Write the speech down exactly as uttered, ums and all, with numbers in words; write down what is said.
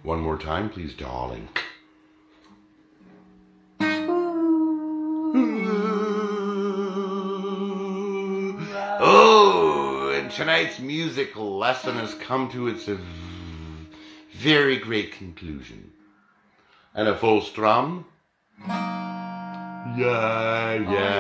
One more time, please, darling. Oh, and tonight's music lesson has come to its very great conclusion. And a full strum. Yeah, yeah.